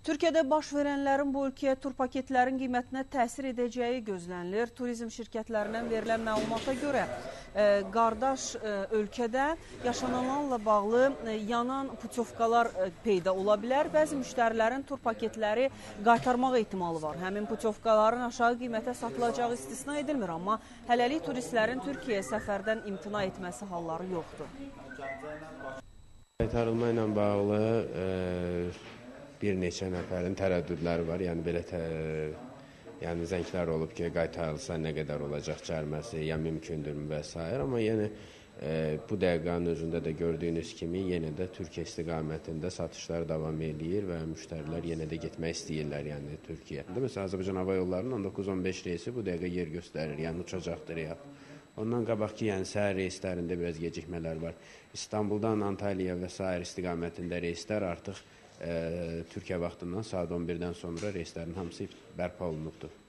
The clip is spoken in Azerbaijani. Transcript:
Türkiyədə baş verənlərin bu ölkəyə tur paketlərin qiymətinə təsir edəcəyi gözlənilir. Turizm şirkətlərindən verilən məlumata görə qardaş ölkədə yaşananlarla bağlı yanan putyovkalar peyda ola bilər. Bəzi müştərilərin tur paketləri qaytarmaq ehtimalı var. Həmin putyovkaların aşağı qiymətə satılacağı istisna edilmir, amma hələlik turistlərin Türkiyəyə səfərdən imtina etməsi halları yoxdur. Qaytarılma ilə bağlı bir neçə nəfərin tərəddüdləri var. Yəni belə zənglər olub ki, qaytarılsa nə qədər olacaq cəriməsi, ya mümkündürmü və s. Amma yəni bu dəqiqənin özündə də gördüyünüz kimi yenə də Türkiyə istiqamətində satışlar davam edir və müştərilər yenə də getmək istəyirlər, yəni Türkiyəyə. Məsələn, Azərbaycan Hava Yollarının 19-15 reysi bu dəqiqə yer göstərir, yəni uçacaqdır ya. Ondan qabaqki, yəni səhər reyslərində biraz gecikmələr var. İstanbuldan Antalya və s. istiqamətində reyslər artıq Türkiyə vaxtından saat 11-dən sonra reyslərin hamısı bərpa olunubdur.